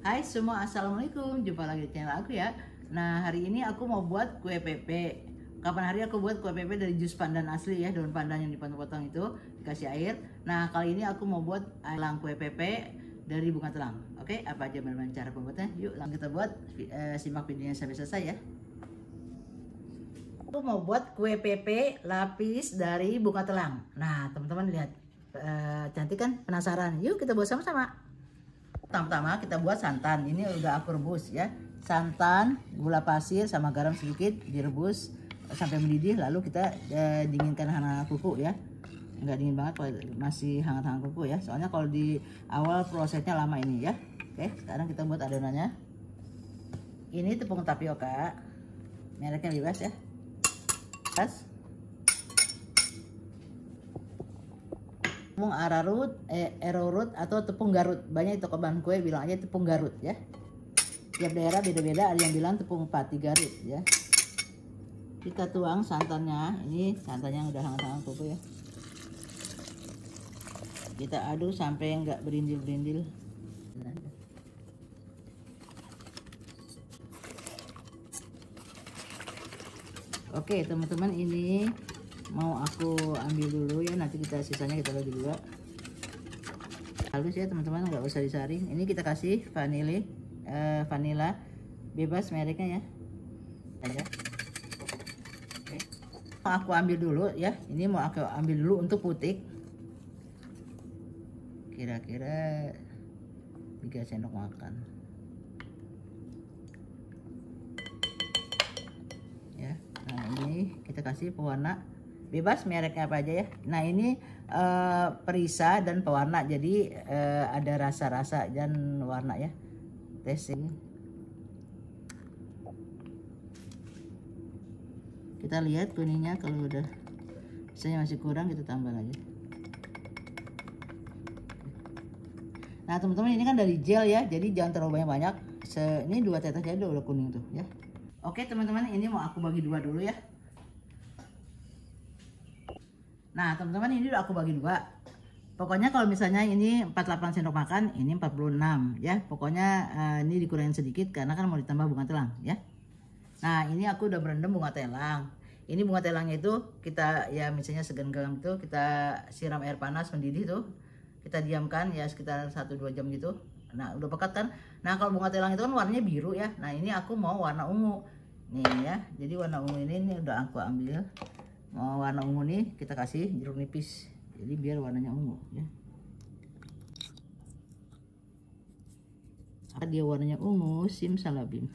Hai semua, assalamualaikum. Jumpa lagi di channel aku ya. Nah, hari ini aku mau buat kue pepe. Kapan hari aku buat kue pepe dari jus pandan asli ya, daun pandan yang dipotong-potong itu dikasih air. Nah, kali ini aku mau buat elang kue pepe dari bunga telang. Oke, apa aja bahan cara pembuatnya? Yuk, langsung kita buat. Simak videonya sampai selesai ya. Aku mau buat kue pepe lapis dari bunga telang. Nah, teman-teman lihat, cantik kan? Penasaran? Yuk kita buat sama-sama. Pertama-tama kita buat santan. Ini udah aku rebus ya. Santan, gula pasir sama garam sedikit direbus sampai mendidih. Lalu kita dinginkan hangat kuku ya. Enggak dingin banget, masih hangat-hangat kuku ya. Soalnya kalau di awal prosesnya lama ini ya. Oke, sekarang kita buat adonannya. Ini tepung tapioka. Mereknya bebas ya. Tepung arrowroot atau tepung Garut. Banyak di toko bahan kue bilang aja tepung Garut ya. Tiap daerah beda-beda, ada yang bilang tepung pati Garut ya. Kita tuang santannya. Ini santannya udah hangat-hangat kuku ya. Kita aduk sampai enggak berindil-berindil. Oke teman-teman, ini mau aku ambil dulu ya, nanti kita sisanya kita bagi dua. Halus ya teman-teman, nggak usah disaring. Ini kita kasih vanila bebas mereknya ya. Aja. Oke. Aku ambil dulu ya. Ini mau aku ambil dulu untuk putik. Kira-kira 3 sendok makan. Ya. Nah, ini kita kasih pewarna bebas mereknya apa aja ya. Nah, ini perisa dan pewarna, jadi ada rasa-rasa dan warna ya. Tes ini. Kita lihat kuningnya, kalau udah misalnya masih kurang kita tambah lagi. Nah teman-teman, ini kan dari gel ya, jadi jangan terlalu banyak-banyak. Ini 2 tetes aja udah kuning tuh ya. Oke teman-teman, ini mau aku bagi 2 dulu ya. Nah teman-teman, ini udah aku bagi 2. Pokoknya kalau misalnya ini 48 sendok makan, ini 46 ya. Pokoknya ini dikurangin sedikit karena kan mau ditambah bunga telang ya. Nah ini aku udah berendam bunga telang. Ini bunga telangnya itu kita ya misalnya segenggam itu kita siram air panas mendidih tuh. Kita diamkan ya sekitar 1-2 jam gitu. Nah udah pekat kan. Nah kalau bunga telang itu kan warnanya biru ya. Nah ini aku mau warna ungu nih ya. Jadi warna ungu ini udah aku ambil. Mau warna ungu nih kita kasih jeruk nipis, jadi biar warnanya ungu ya. Dia warnanya ungu, simsalabim.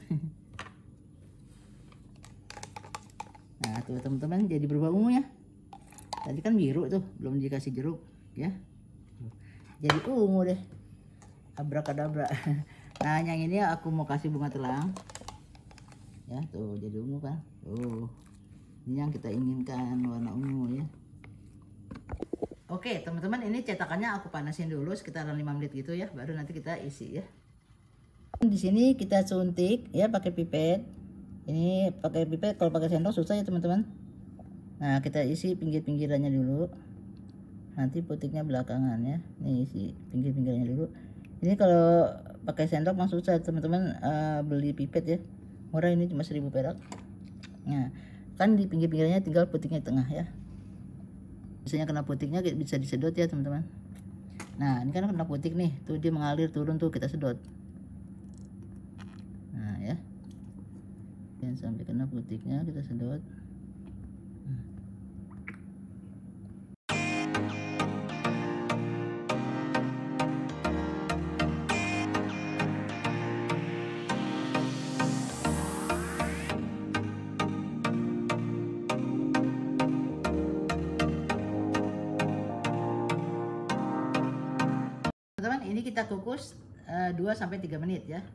Nah tuh teman-teman, jadi berubah ungu ya. Tadi kan biru tuh, belum dikasih jeruk ya. Jadi ungu deh, abrakadabra. Nah yang ini aku mau kasih bunga telang ya, tuh jadi ungu kan. Tuh ini yang kita inginkan, warna ungu ya. Oke teman-teman, ini cetakannya aku panasin dulu sekitar 5 menit gitu ya, baru nanti kita isi ya. Di sini kita suntik ya pakai pipet. Ini pakai pipet, kalau pakai sendok susah ya teman-teman. Nah kita isi pinggir-pinggirannya dulu, nanti putiknya belakangan ya. Nih isi pinggir-pinggirnya dulu. Ini kalau pakai sendok mah susah teman-teman, beli pipet ya, murah, ini cuma 1000 perak. Nah kan di pinggir-pinggirnya tinggal putiknya di tengah ya. Misalnya kena putiknya bisa disedot ya teman-teman. Nah ini kan kena putik nih, tuh dia mengalir turun tuh, kita sedot. Nah ya, jangan sampai kena putiknya, kita sedot. Ini kita kukus 2-3 menit ya.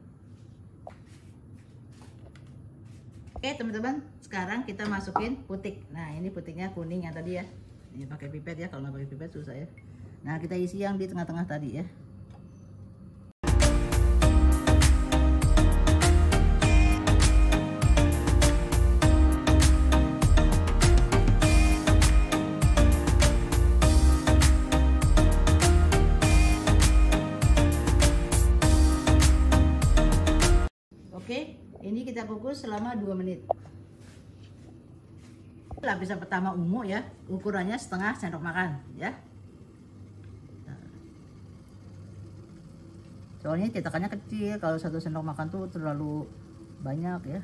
Oke teman-teman, sekarang kita masukin putik. Nah ini putiknya kuning yang tadi ya. Ini pakai pipet ya, kalau nggak pakai pipet susah ya. Nah kita isi yang di tengah-tengah tadi ya. Oke, ini kita kukus selama 2 menit. Lapisan pertama ungu ya, ukurannya setengah sendok makan ya. Soalnya cetakannya kecil, kalau 1 sendok makan tuh terlalu banyak ya.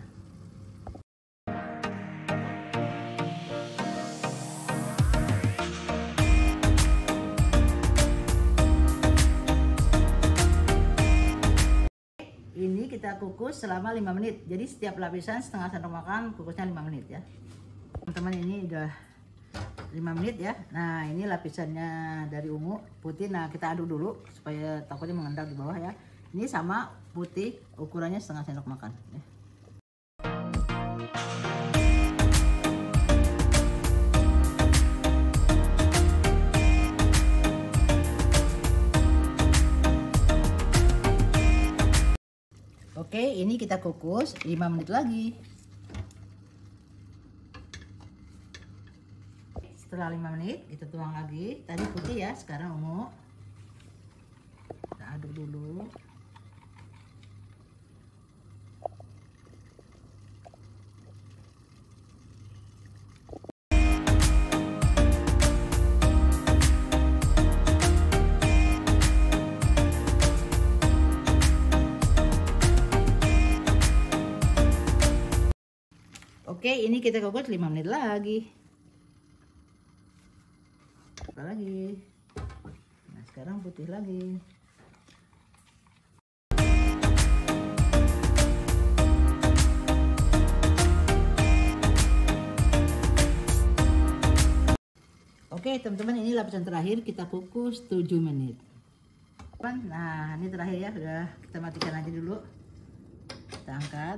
Ini kita kukus selama 5 menit. Jadi setiap lapisan setengah sendok makan, kukusnya 5 menit ya. Teman-teman, ini udah 5 menit ya. Nah, ini lapisannya dari ungu, putih. Nah, kita aduk dulu supaya takutnya mengendap di bawah ya. Ini sama putih, ukurannya setengah sendok makan ya. Oke, ini kita kukus 5 menit lagi. Setelah 5 menit, kita tuang lagi. Tadi putih ya, sekarang ungu. Kita aduk dulu. Oke, ini kita kukus 5 menit lagi. Apa lagi? Nah, sekarang putih lagi. Oke, teman-teman, ini lapisan terakhir kita kukus 7 menit. Nah, ini terakhir ya, udah kita matikan aja dulu. Kita angkat.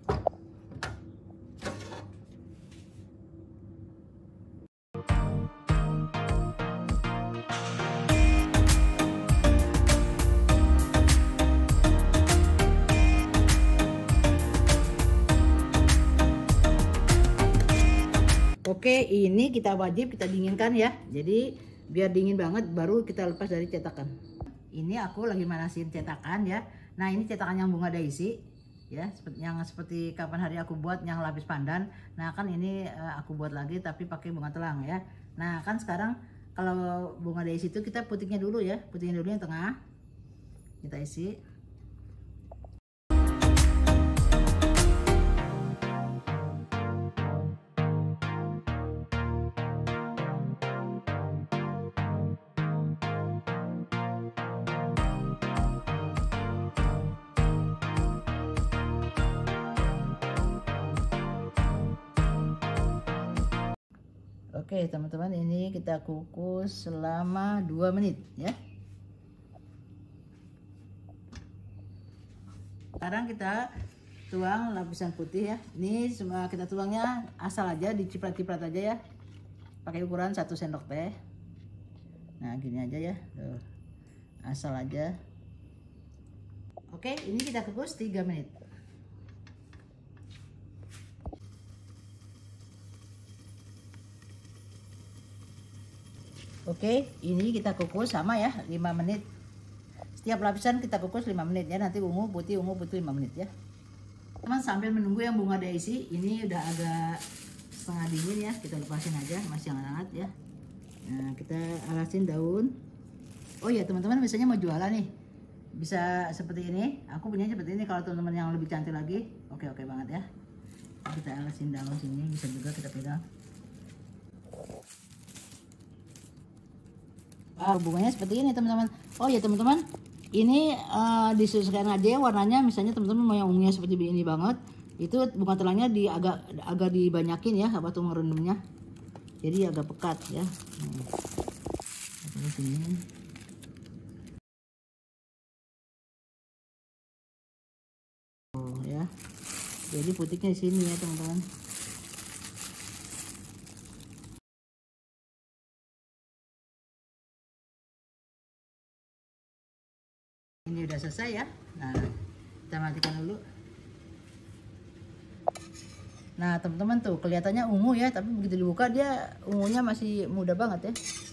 Oke, ini kita wajib kita dinginkan ya. Jadi biar dingin banget baru kita lepas dari cetakan. Ini aku lagi manasin cetakan ya. Nah, ini cetakan yang bunga daisy ya, seperti kapan hari aku buat yang lapis pandan. Nah, kan ini aku buat lagi tapi pakai bunga telang ya. Nah, kan sekarang kalau bunga daisy itu kita putihnya dulu ya. Putihnya dulu yang tengah. Kita isi. Oke, teman-teman, ini kita kukus selama 2 menit ya. Sekarang kita tuang lapisan putih ya. Ini semua kita tuangnya asal aja, diciprat-ciprat aja ya. Pakai ukuran 1 sendok teh. Nah, gini aja ya. Tuh. Asal aja. Oke, ini kita kukus 3 menit. Oke, ini kita kukus sama ya, 5 menit. Setiap lapisan kita kukus 5 menit ya. Nanti ungu putih 5 menit ya. Teman, sambil menunggu yang bunga daisy, ini udah agak setengah dingin ya. Kita lepasin aja, masih hangat ya. Nah, kita alasin daun. Oh ya, teman-teman, misalnya mau jualan nih, bisa seperti ini. Aku punya seperti ini. Kalau teman-teman yang lebih cantik lagi, oke banget ya. Kita alasin daun sini, bisa juga kita pegang. Bunganya seperti ini, teman-teman. Oh ya, teman-teman, ini disesuaikan aja warnanya. Misalnya teman-teman mau yang ungunya seperti ini banget, itu bunga telangnya agak dibanyakin ya, waktu ngerendamnya. Jadi agak pekat ya. Sini. Oh ya. Jadi putihnya di sini ya, teman-teman. Ini udah selesai ya. Nah, kita matikan dulu. Nah, teman-teman, tuh kelihatannya ungu ya, tapi begitu dibuka dia ungunya masih muda banget ya.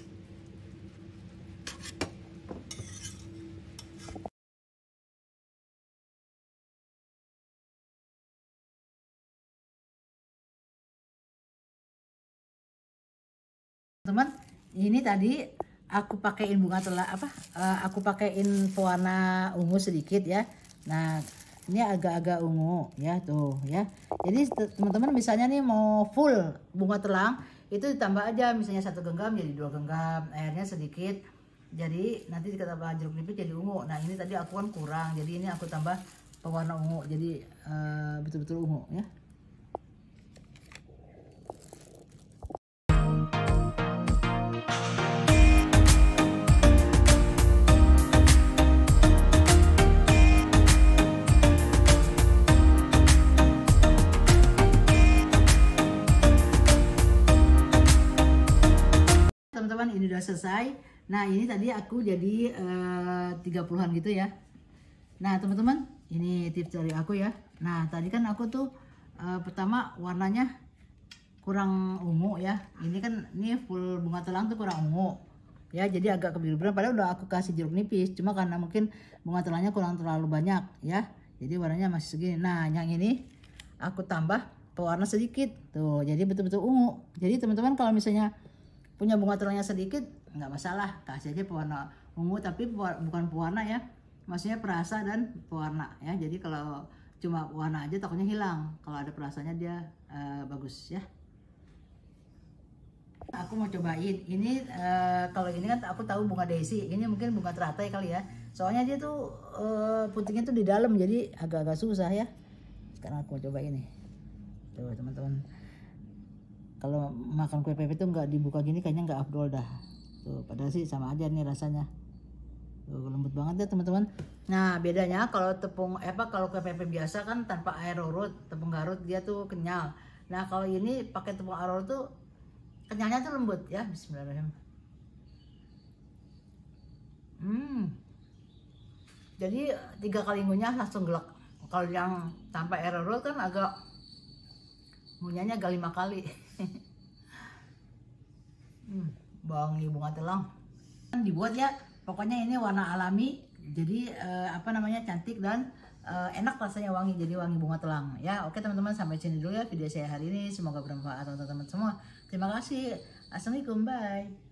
Teman, ini tadi aku pakaiin bunga telang aku pakaiin pewarna ungu sedikit ya. Nah, ini agak-agak ungu ya tuh ya. Jadi teman-teman misalnya nih mau full bunga telang itu ditambah aja, misalnya 1 genggam jadi 2 genggam, airnya sedikit. Jadi nanti kita tambah jeruk nipis jadi ungu. Nah, ini tadi aku kan kurang, jadi ini aku tambah pewarna ungu jadi betul-betul ungu ya. Teman-teman, ini udah selesai. Nah, ini tadi aku jadi 30-an gitu ya. Nah, teman-teman, ini tips dari aku ya. Nah, tadi kan aku tuh pertama warnanya kurang ungu ya. Ini kan full bunga telang tuh kurang ungu ya, jadi agak kebiru-biruan. Padahal udah aku kasih jeruk nipis, cuma karena mungkin bunga telangnya kurang terlalu banyak ya, jadi warnanya masih segini. Nah, yang ini aku tambah pewarna sedikit tuh, jadi betul-betul ungu. Jadi teman-teman kalau misalnya punya bunga telangnya sedikit nggak masalah, kasih aja pewarna ungu, tapi bukan pewarna ya, maksudnya perasa dan pewarna ya. Jadi kalau cuma warna aja takutnya hilang, kalau ada perasanya dia bagus ya. Aku mau cobain ini, kalau ini kan aku tahu bunga daisy, ini mungkin bunga teratai kali ya, soalnya dia tuh putingnya tuh di dalam, jadi agak-agak susah ya. Sekarang aku mau coba ini tuh teman-teman. Kalau makan kue pepes itu nggak dibuka gini kayaknya nggak afdol dah. Tuh, padahal sih sama aja nih rasanya. Tuh, lembut banget ya teman-teman. Nah, bedanya kalau kalau kue pepes biasa kan tanpa air urut, tepung garut dia tuh kenyal. Nah, kalau ini pakai tepung air urut tuh kenyalnya tuh lembut ya. Bismillahirrahmanirrahim. Jadi 3 kali ngunyah langsung gelek. Kalau yang tanpa air urut kan agak ngunyahnya agak 5 kali. Wangi bunga telang. Dibuat ya, pokoknya ini warna alami, jadi cantik dan enak rasanya, wangi, jadi wangi bunga telang ya. Oke teman-teman, sampai sini dulu ya video saya hari ini, semoga bermanfaat untuk teman-teman semua. Terima kasih. Assalamualaikum, bye.